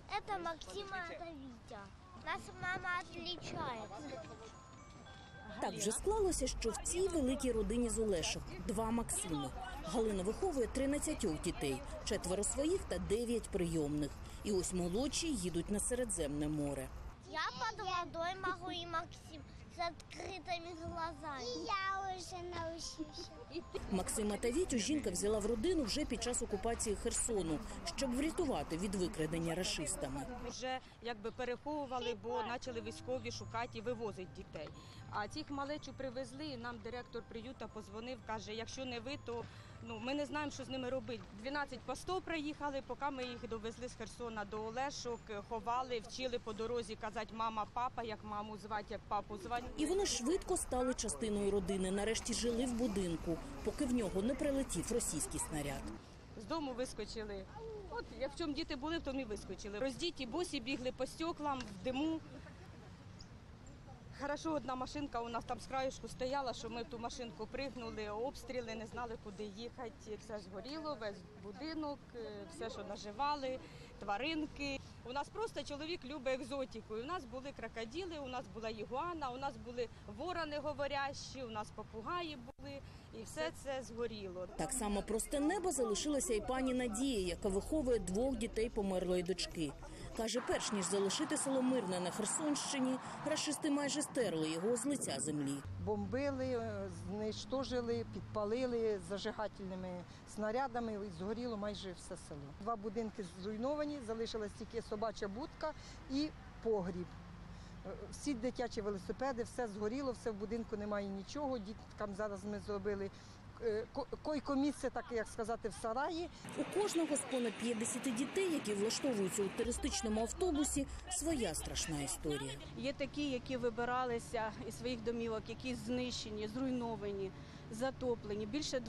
Это Максима, это Витя. Нас мама отличается. Так вже склалося, що в цій великій родині з Олешок 2 Максими. Галина виховує 13 дітей, 4 своїх та 9 прийомних. І ось молодші їдуть на Середземне море. Я под водой могу, и Максим с открытыми глазами. И я уже научился. Максима та Вітю жінка взяла в родину вже під час окупації Херсону, щоб врятувати від викрадення рашистами. Вже якби переховували, бо почали військові шукати і вивозити дітей. А цих малечу привезли, і нам директор приюта позвонив, каже, якщо не ви, то ми не знаємо, що з ними робити. 12 постів приїхали, поки ми їх довезли з Херсона до Олешок, ховали, вчили по дорозі казати мама, папа, як маму звати, як папу звати. І вони швидко стали частиною родини, нарешті жили в будинку, поки в нього не прилетів російський снаряд. З дому вискочили. От як в чому діти були, в тому і вискочили. Роздіті, босі бігли по стеклам, в диму. Хорошо, одна машинка у нас там з краєшку стояла, що ми в ту машинку пригнули, обстріли, не знали, куди їхати. Все згоріло, весь будинок, все, що наживали, тваринки. У нас просто чоловік любить екзотику. У нас були крокодили, у нас була ігуана, у нас були ворони говорящі, у нас попугаї були. І все це згоріло. Так само просте небо залишилася і пані Надія, яка виховує 2 дітей померлої дочки. Каже, перш ніж залишити село Мирне на Херсонщині, рашисти майже стерли його з лиця землі. Бомбили, знищили, підпалили зажигательними снарядами, і згоріло майже все село. 2 будинки зруйновані, залишилась тільки собача будка і погріб. Всі дитячі велосипеди, все згоріло, все в будинку, немає нічого. Діткам зараз ми зробили койко-місце, так як сказати, в сараї. У кожного з понад 50 дітей, які влаштовуються у туристичному автобусі, своя страшна історія. Є такі, які вибиралися із своїх домівок, які знищені, зруйновані, затоплені. Більше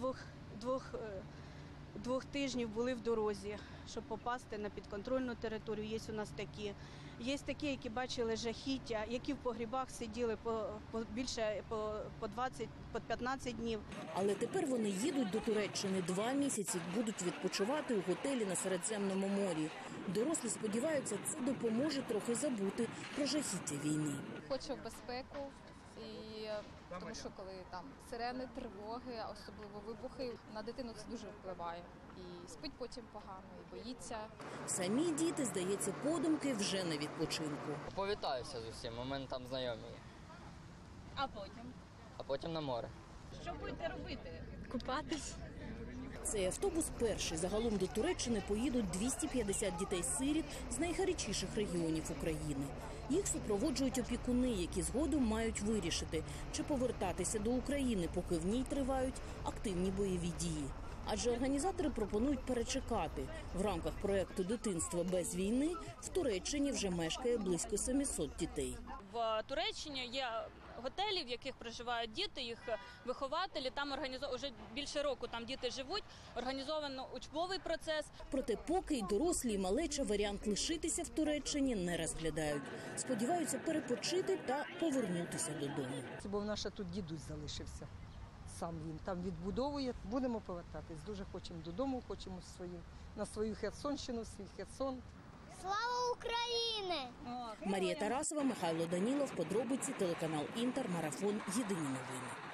двох тижнів були в дорозі, щоб попасти на підконтрольну територію. Є у нас такі. Є такі, які бачили жахіття, які в погрібах сиділи більше по 20, по 15 днів. Але тепер вони їдуть до Туреччини 2 місяці, будуть відпочивати у готелі на Середземному морі. Дорослі сподіваються, це допоможе трохи забути про жахіття війни. Хочу безпеку. Тому що коли там сирени, тривоги, особливо вибухи, на дитину це дуже впливає. І спить потім погано, і боїться. Самі діти, здається, подумки вже на відпочинку. Повітаюся з усім, у мене там знайомі є. А потім? А потім на море. Що будете робити? Купатись. Цей автобус перший. Загалом до Туреччини поїдуть 250 дітей-сиріт з найгарячіших регіонів України. Їх супроводжують опікуни, які згодом мають вирішити, чи повертатися до України, поки в ній тривають активні бойові дії. Адже організатори пропонують перечекати. В рамках проєкту «Дитинство без війни» в Туреччині вже мешкає близько 700 дітей. В Туреччині є готелі, в яких проживають діти, їх вихователі. Там вже більше року там діти живуть, організовано учбовий процес. Проте поки й дорослі, і малеча варіант лишитися в Туреччині не розглядають. Сподіваються перепочити та повернутися додому. Бо наш тут дідусь залишився. Сам він там відбудовує. Будемо повертатись. Дуже хочемо додому, хочемо на свою Херсонщину, свій Херсон. Слава Україні! Марія Тарасова, Михайло Данілов, подробиці, телеканал Інтер, марафон «Єдині новини».